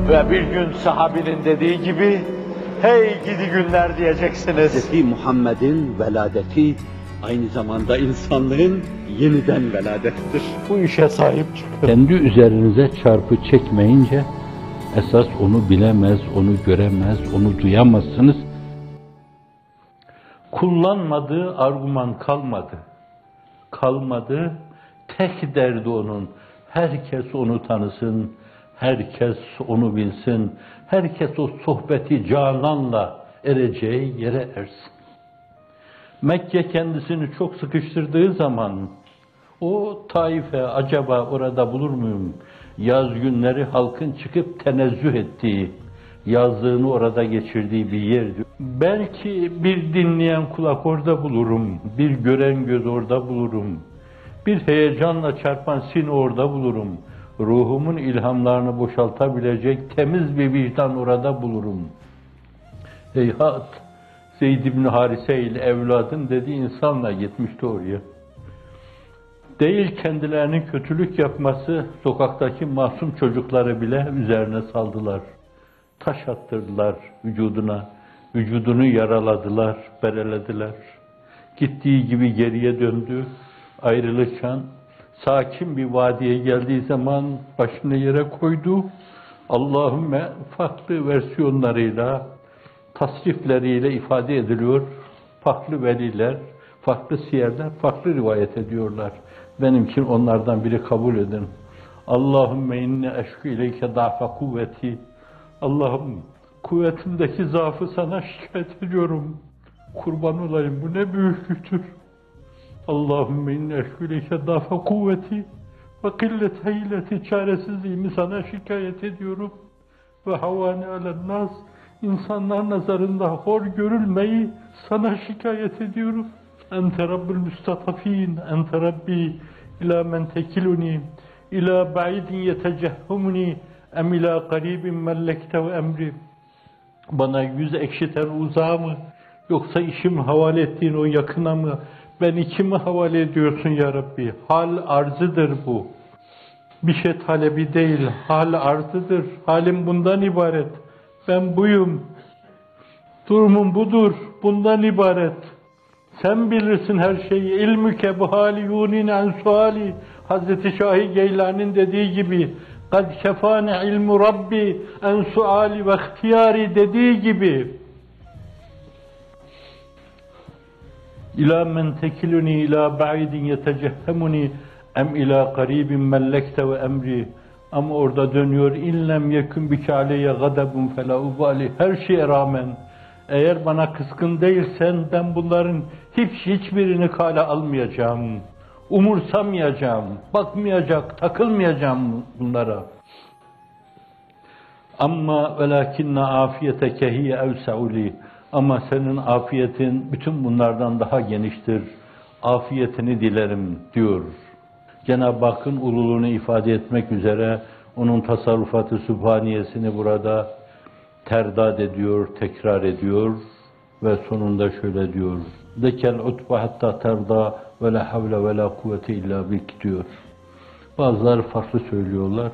Ve bir gün sahabinin dediği gibi, hey gidi günler diyeceksiniz. Hz. Muhammed'in veladeti aynı zamanda insanlığın yeniden veladettir. Bu işe sahip çıkın. Kendi üzerinize çarpı çekmeyince, esas onu bilemez, onu göremez, onu duyamazsınız. Kullanmadığı argüman kalmadı. Kalmadı, tek derdi onun. Herkes onu tanısın, herkes onu bilsin, herkes o sohbeti cananla ereceği yere ersin. Mekke kendisini çok sıkıştırdığı zaman, o Taif'e acaba orada bulur muyum? Yaz günleri halkın çıkıp tenezzüh ettiği, yazlığını orada geçirdiği bir yerdi. Belki bir dinleyen kulak orada bulurum, bir gören göz orada bulurum, bir heyecanla çarpan sin orada bulurum, ruhumun ilhamlarını boşaltabilecek temiz bir vicdan orada bulurum. Heyhat, Zeyd ibn Harise ile evladın dediği insanla gitmişti oraya. Değil kendilerinin kötülük yapması, sokaktaki masum çocukları bile üzerine saldılar. Taş attırdılar vücuduna, vücudunu yaraladılar, berelediler. Gittiği gibi geriye döndü, ayrılırken sakin bir vadiye geldiği zaman başını yere koydu. Allahümme farklı versiyonlarıyla, tasrifleriyle ifade ediliyor. Farklı veliler, farklı siyerler, farklı rivayet ediyorlar. Benimkin onlardan biri kabul edin. Allahümme inne eşkü ileyke da'fe kuvveti. Allah'ım kuvvetimdeki zaafı sana şikayet ediyorum. Kurban olayım, bu ne büyüklüktür. Allahümme inne eşkü ileyke da'fe kuvveti ve killete hileti, çaresizliğimi sana şikayet ediyorum. Ve havane alennaz, insanlar nazarında hor görülmeyi sana şikayet ediyorum. Ente Rabbül müstatafin, ente Rabbi ila men tekiluni, ila ba'idin yetecehhumuni, em ila garibin mellekte ve emri. Bana yüz ekşiten uzağa mı, yoksa işimi havale ettiğin o yakına mı, beni kime havale ediyorsun ya Rabbi? Hal arzıdır bu. Bir şey talebi değil, hal arzıdır. Halim bundan ibaret. Ben buyum. Durumum budur, bundan ibaret. Sen bilirsin her şeyi. İlmüke bu hali yunin en suali. Hazreti Şahi Geylani'nin dediği gibi, kad kefane ilmu Rabbi en suali ve ihtiyari dediği gibi, İlâ men tekiluni ilâ ba'idin yetecehhemuni em ilâ qaribin mellekte ve emri. Ama orada dönüyor, inlem yekun bike aleyye gadabun felâ ubali. Her şeye rağmen, eğer bana kızgın değilsen, ben bunların hiçbirini kale almayacağım, umursamayacağım, bakmayacak, takılmayacağım bunlara. Amma velakinne afiyeteke hiye evse'uli. Ama senin afiyetin bütün bunlardan daha geniştir. Afiyetini dilerim diyor. Cenab-ı Hakk'ın ululuğunu ifade etmek üzere onun tasarrufatı sübhaniyesini burada terdad ediyor, tekrar ediyor ve sonunda şöyle diyor. Dekel utba hatta terda ve la havle ve la kuvvete illa bik diyor. Bazıları farklı söylüyorlar.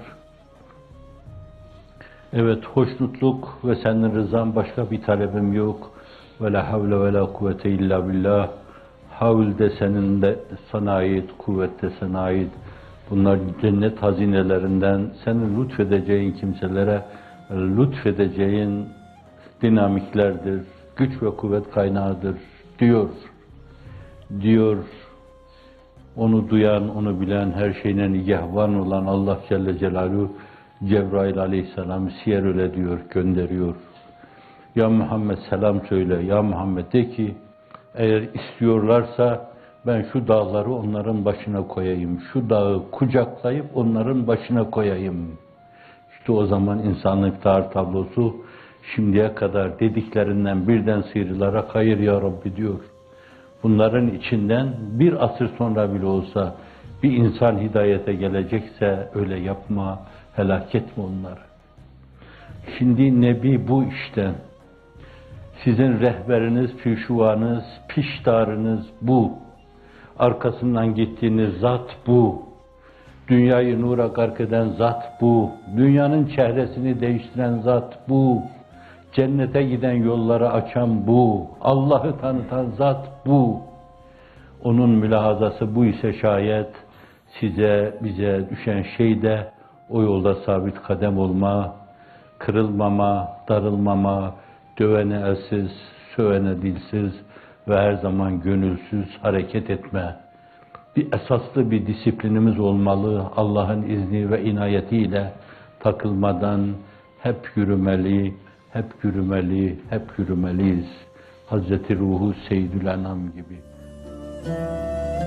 Evet, hoşnutluk ve senin rızan, başka bir talebim yok. Ve la havle ve la kuvvete illa billah. Havl de senin de sana ait, kuvvet de sana ait. Bunlar cennet hazinelerinden, senin lütfedeceğin kimselere lütfedeceğin dinamiklerdir, güç ve kuvvet kaynağıdır diyor. Diyor, onu duyan, onu bilen, her şeyine nigahvan olan Allah Celle Celaluhu, Cebrail aleyhisselam siyer öyle diyor, gönderiyor. Ya Muhammed selam söyle, ya Muhammed de ki, eğer istiyorlarsa ben şu dağları onların başına koyayım, şu dağı kucaklayıp onların başına koyayım. İşte o zaman insanlık dar tablosu şimdiye kadar dediklerinden birden sıyrılarak hayır ya Rabbi diyor. Bunların içinden bir asır sonra bile olsa bir insan hidayete gelecekse öyle yapma, helak etme onları. Şimdi Nebi bu işte. Sizin rehberiniz, pişuvanız, piştarınız bu. Arkasından gittiğiniz zat bu. Dünyayı nura gark eden zat bu. Dünyanın çehresini değiştiren zat bu. Cennete giden yolları açan bu. Allah'ı tanıtan zat bu. Onun mülahazası bu ise şayet size, bize düşen şey de o yolda sabit kadem olma, kırılmama, darılmama, dövene elsiz, sövene dilsiz ve her zaman gönülsüz hareket etme. Bir esaslı bir disiplinimiz olmalı. Allah'ın izni ve inayetiyle takılmadan hep yürümeli, hep yürümeli, hep yürümeliyiz. Hazreti Ruhu Seyyidül Enam gibi.